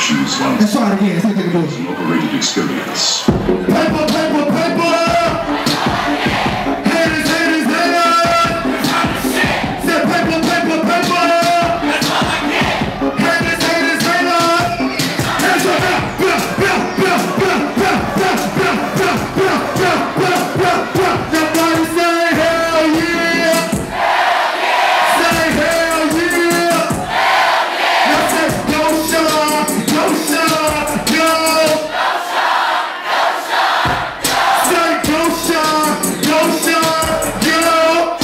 Choose one. Let's try it again. See if they can do it. An overrated experience. Paper, paper, paper! Haters, haters, haters! Say paper, paper, paper! That's all I get! Haters, haters, haters! Hands up, Everybody say hell yeah! Say hell yeah! Now say go Shawn, go Shawn, go! Say go Shawn, go Shawn, go!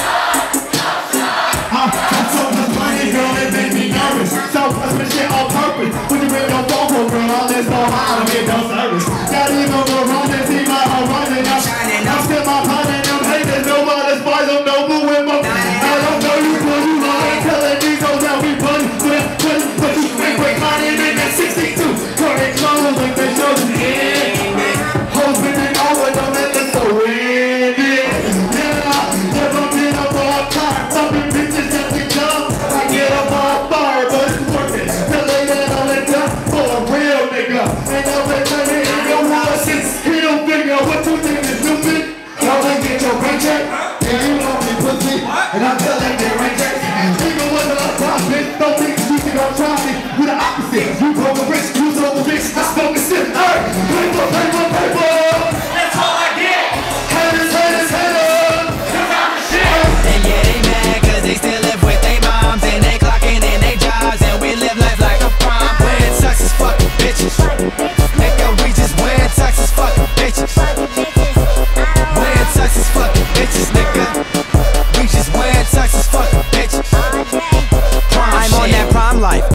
I'm so much money, girl, it make me nervous. So I spend shit on purpose. When you bring no phone call, girl, all this no high, I don't get no service. Got even more run than see my home running. I'm still my pun and them haters. Nobody's wise, I'm noble with my. I don't know you, but you lying, telling these hoes that we bunny. But you ain't break my name in that 62. Current clothes like they show the end. Hoes bending over, don't let the soul in it. Yeah, never been up all time. Thumping bitches at the jump. I get up on fire, but it's worth it. To lay that on the dump for a real nigga. Ain't never done it in your wallet since he don't figure what you think is stupid. Y'all ain't get your paycheck, and you know me pussy, and I'm telling you paycheck. Even when I'm profit, don't think you can go try me. You the opposite, you broke a rich, you sold a rich, I spoke a shit. Hey, paper, paper, paper. That's all I get. Haters, haters, haters. Cause I'm the shit. And yeah, they mad cause they still live with their moms, and they clocking in their jobs, and we live life like a prom. Wearing sucks as fucking bitches. Nigga, we just wearing sucks as fucking bitches. Wearing sucks as fucking bitches, nigga. We just wearing sucks as fucking bitches. I'm on that prom life.